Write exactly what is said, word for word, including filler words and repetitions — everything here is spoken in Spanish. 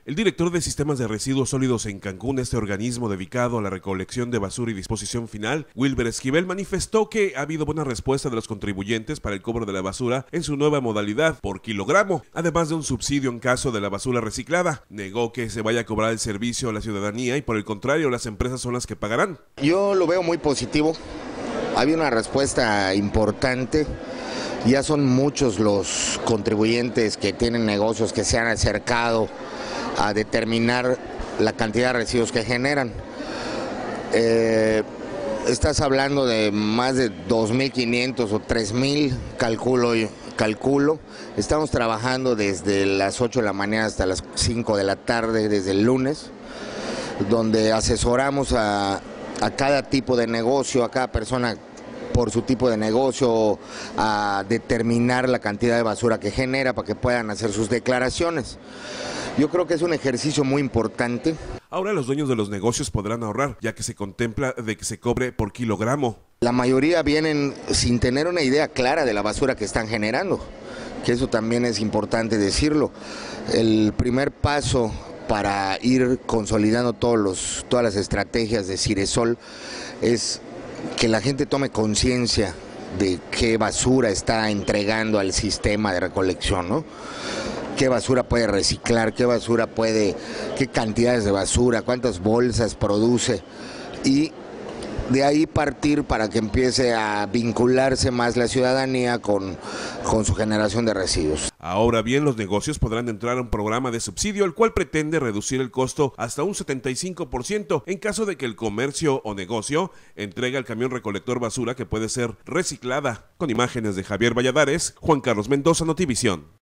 El director de Sistemas de Residuos Sólidos en Cancún, este organismo dedicado a la recolección de basura y disposición final, Wilber Esquivel, manifestó que ha habido buena respuesta de los contribuyentes para el cobro de la basura en su nueva modalidad por kilogramo, además de un subsidio en caso de la basura reciclada. Negó que se vaya a cobrar el servicio a la ciudadanía y por el contrario, las empresas son las que pagarán. Yo lo veo muy positivo. Había una respuesta importante. Ya son muchos los contribuyentes que tienen negocios que se han acercado a determinar la cantidad de residuos que generan. Eh, estás hablando de más de dos mil quinientos o tres mil, calculo, calculo. Estamos trabajando desde las ocho de la mañana hasta las cinco de la tarde, desde el lunes, donde asesoramos a, a cada tipo de negocio, a cada persona por su tipo de negocio, a determinar la cantidad de basura que genera para que puedan hacer sus declaraciones. Yo creo que es un ejercicio muy importante. Ahora los dueños de los negocios podrán ahorrar, ya que se contempla de que se cobre por kilogramo. La mayoría vienen sin tener una idea clara de la basura que están generando, que eso también es importante decirlo. El primer paso para ir consolidando todos los, todas las estrategias de Ciresol es que la gente tome conciencia de qué basura está entregando al sistema de recolección, ¿no? Qué basura puede reciclar, qué basura puede, qué cantidades de basura, cuántas bolsas produce, y de ahí partir para que empiece a vincularse más la ciudadanía con, con su generación de residuos. Ahora bien, los negocios podrán entrar a un programa de subsidio, el cual pretende reducir el costo hasta un setenta y cinco por ciento en caso de que el comercio o negocio entregue al camión recolector basura que puede ser reciclada. Con imágenes de Javier Valladares, Juan Carlos Mendoza, Notivisión.